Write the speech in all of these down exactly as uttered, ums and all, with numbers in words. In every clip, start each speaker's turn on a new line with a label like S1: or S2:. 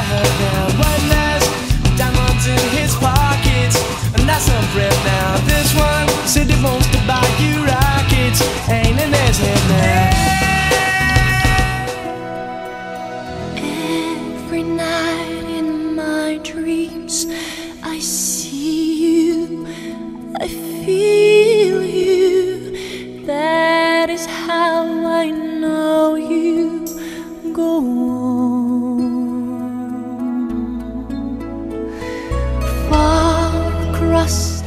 S1: head now. One last diamonds in his pockets, and that's some bread now. This one said he wants to buy you rockets, ain't in his head now.
S2: Every night in my dreams I see you, I feel you. That is how I know you go on. Far across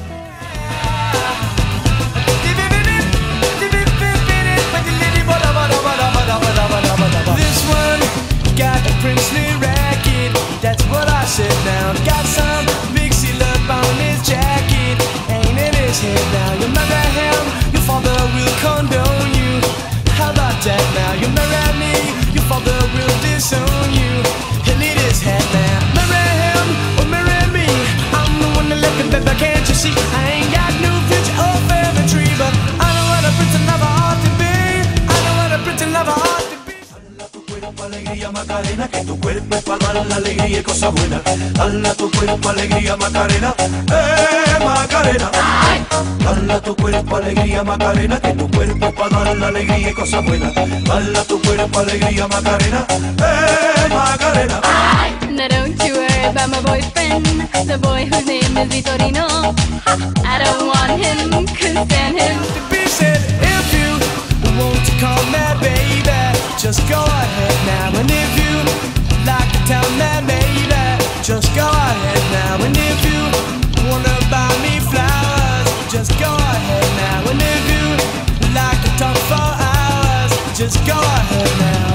S1: this one got a princely racket, that's what I said now. Got some big seal up on his jacket, ain't in his head now. You marry him, your father will condone you. How about that now? You marry me, your father will disown you. He'll eat his head now. Marry him or marry me, I'm the one that left him, baby, can't you see? I ain't got no future or family tree, but I know what a pretty lover ought to be. I know what a pretty lover ought to be.
S3: Alegría Macarena, que tu cuerpo es para dar la alegría y cosas buenas. Dale a tu cuerpo alegría Macarena, eh Macarena. Dale a tu cuerpo alegría Macarena, que tu cuerpo es para dar la alegría y cosas buenas. Dale a tu cuerpo alegría Macarena, eh Macarena.
S2: Now don't you worry about my boyfriend, the boy whose name is Vitorino. I don't want him, couldn't stand him.
S1: To be said, if you want to call me baby, just go ahead now. And if you like to tell me maybe, just go ahead now. And if you wanna buy me flowers, just go ahead now. And if you like to talk for hours, just go ahead now.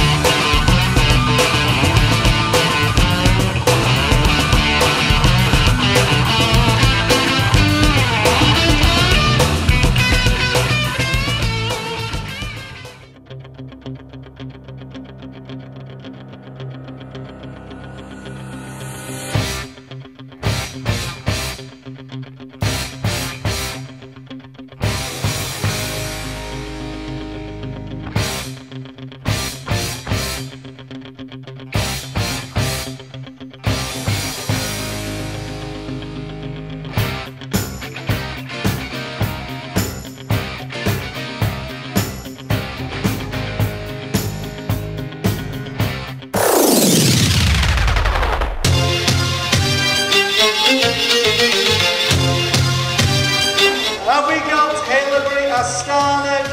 S4: Have we got Haileybury Astana?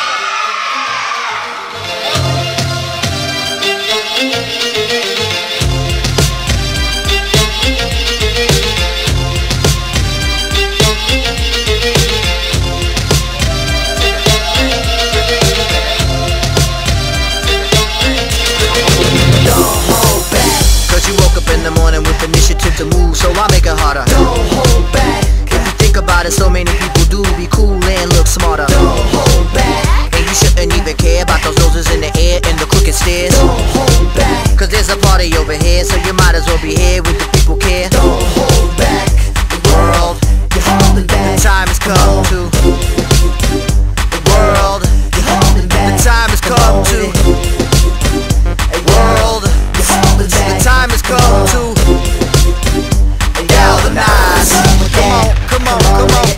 S5: Cause you woke up in the morning with initiative to move, so I make it harder. Don't hold back. If you think about it, so many people do be cool and look smarter. Don't hold back. And you shouldn't even care about those noses in the air and the crooked stairs. Don't hold back. Cause there's a party over here, so you might as well be here with the people care. Don't hold back. The world, you're holding back. The time has come to. The world, you're holding back. The time has come to. World, the time has come to galvanize. Come on, come on, come on.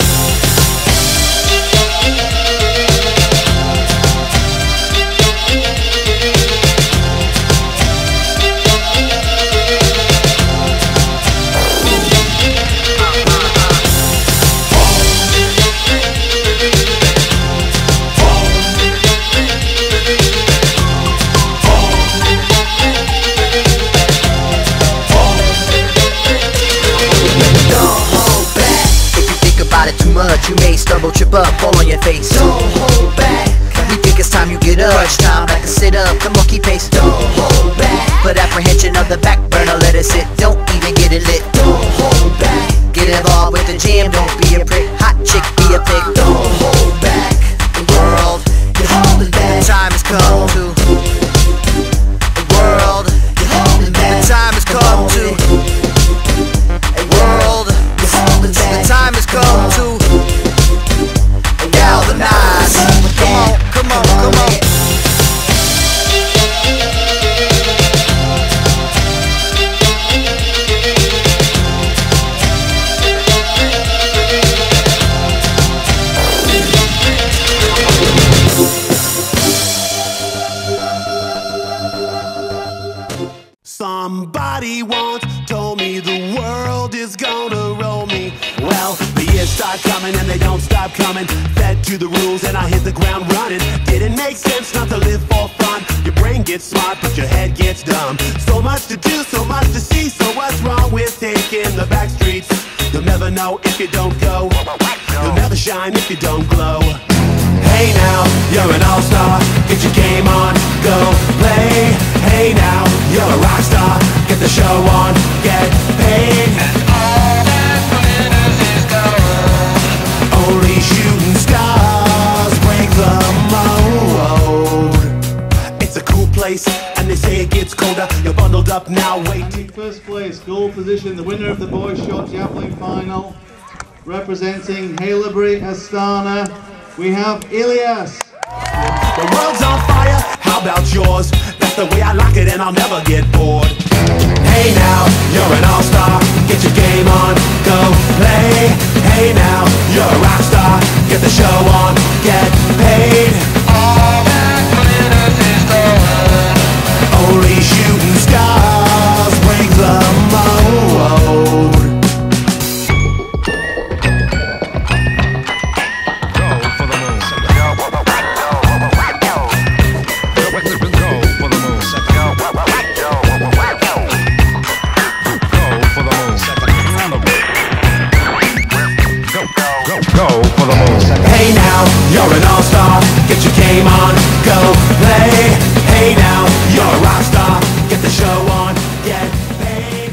S5: Too much, you may stumble, trip up, fall on your face. Don't hold back. We think it's time you get up. Crunch time, like a sit up, come on, keep pace. Don't hold back. Put apprehension on the back burner, let it sit. Don't even get it lit. Don't hold back. Get involved with the jam, don't be a prick. Hot chick, be a pig. Don't hold back. The world, you're holding back. The time has come to. The world, you're holding back. The time has come to. A world, you're holding back. The time has come to. Galvanize. Come on, come on, come on.
S3: Somebody once told me the world is gonna roll me. Well, the years start coming and they don't stop coming. Fed to the rules and I hit the ground running. Didn't make sense not to live for fun. Your brain gets smart but your head gets dumb. So much to do, so much to see. So what's wrong with taking the back streets? You'll never know if you don't go. You'll never shine if you don't glow. Hey now, you're an all-star. Get your game on, go play. Hey now, you're a rock star. Get the show on, get paid. And all that glitters is gold. Only shooting stars break the mold. It's a cool place, and they say it gets colder. You're bundled up now, wait.
S4: First place, goal position, the winner of the boys' shot javelin final, representing Haileybury Astana, we have Ilyas.
S3: The world's on fire, how about yours? That's the way I like it and I'll never get bored. Hey now, you're an all-star. Get your game on, go play. Hey now, you're a rock star. Get the show on, get paid. All that glitters is gold. Only shooting stars break the mold. Hey now, you're an all-star. Get your game on, go play. Hey now, you're a rock star. Get the show on, get paid.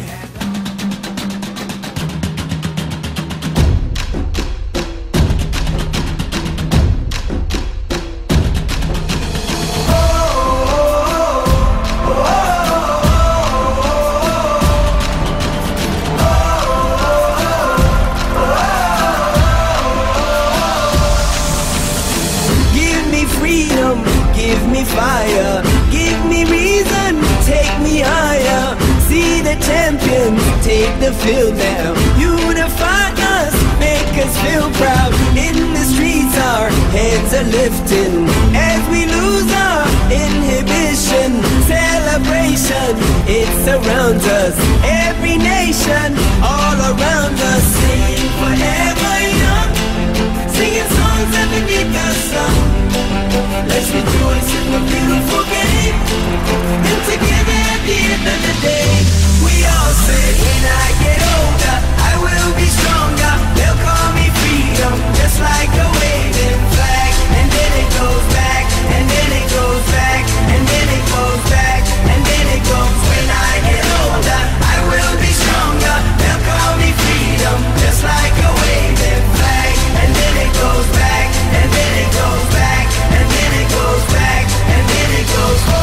S1: Give me fire, give me reason, take me higher. See the champions take the field now. Unify us, make us feel proud. In the streets our heads are lifting as we lose our inhibition. Celebration, it surrounds us. Every nation, all around us. Sing forever young, singing songs underneath the sun. Let's rejoice in the beautiful game, and together at the end of the day, we all say, when I get older, I will be stronger. They'll call me freedom, just like a waving flag. And then it goes back, and then it goes back, and then it goes back, and then it goes. When I get older, I will be stronger. They'll call me freedom, just like a waving flag. And then it goes back, and then it goes back, and then it goes back, and then it goes. Oh,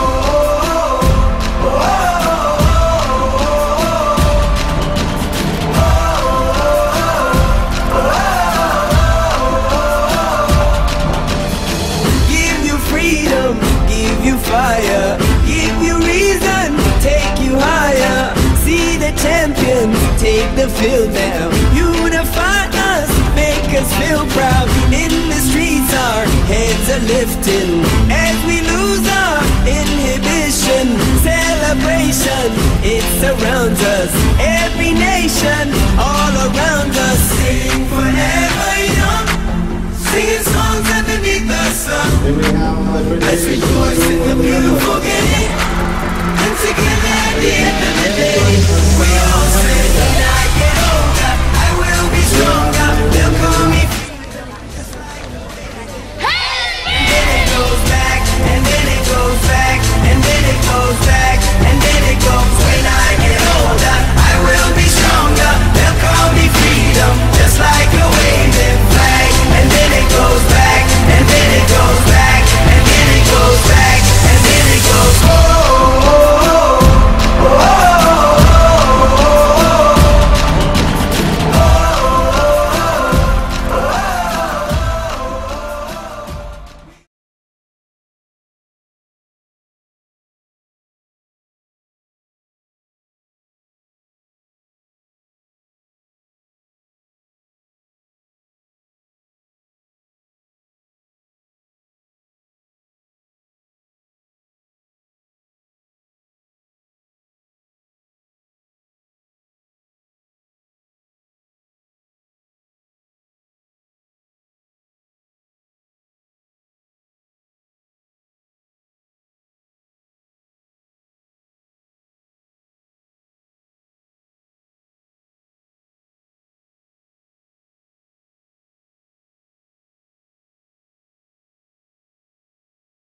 S1: oh, oh, oh. Give you freedom, give you fire, give you reason, take you higher. See the champions take the field now. Unify us, make us feel proud. In the streets our heads are lifting as we lose our inhibition. Celebration, it surrounds us. Every nation, all around us. Sing forever young, singing songs underneath the sun. Let's rejoice in the beautiful game, and together at the end.